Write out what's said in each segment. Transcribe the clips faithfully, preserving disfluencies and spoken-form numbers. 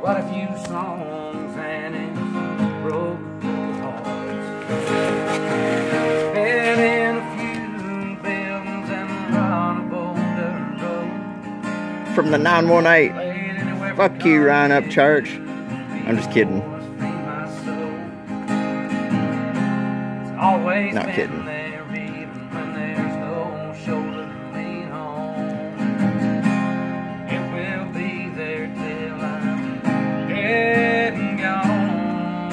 quite a few songs and it's broke hearts. Been in a few buildings and on a boulder road. From the nine one eight. Fuck you, Ryan Up Church. I'm just kidding. Always Not been kidding. there even when there's no shoulder to lean on. It will be there till I'm dead and gone.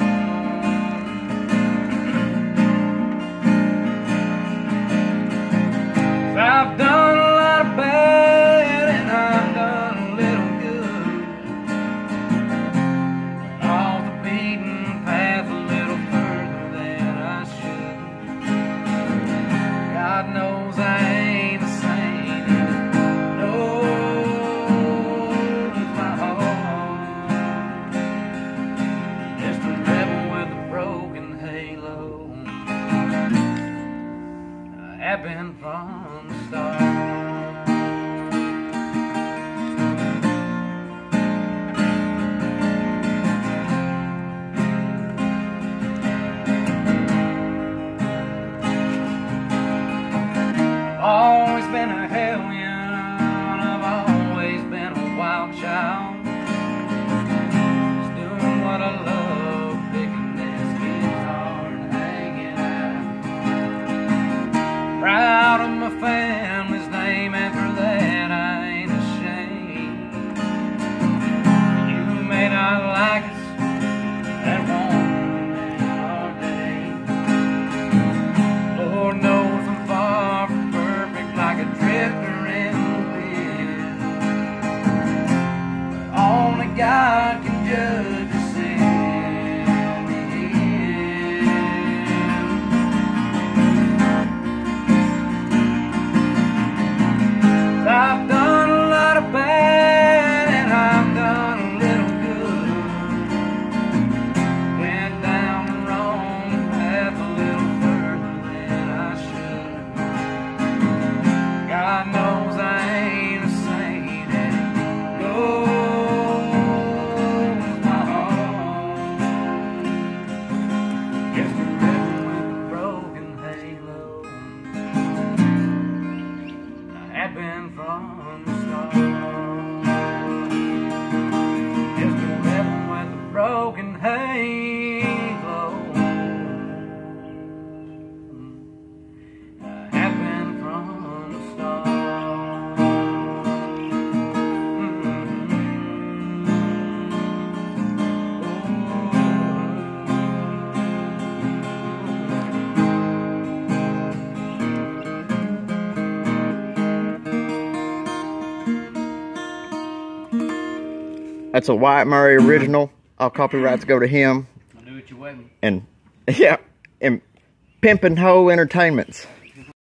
I've done a lot of bad and I've done a little good. All the beaten path a little further than I should. God knows I ain't a saint, and it knows my heart. Just a rebel with a broken halo. I have been from the start. Always been a hellion, I've always been a wild child. Just doing what I love, picking this guitar and hanging out. Proud of my family's name, and for that I ain't ashamed. You may not like us, that won't ruin our day. Lord knows I'm far from like a drifter in the wind, but only God can judge the sin. I've done a lot of bad and I've done a little good. Went down the wrong path a little further than I should. God knows I ain't a saint, and it knows my heart. Just a rebel with a broken halo. I have been from the start. Just a rebel with a broken halo. I have been from the start. That's a Wyatt Murray original. All copyrights go to him. I knew what you waiting. And yeah, and Pimpin' Hoe Entertainments.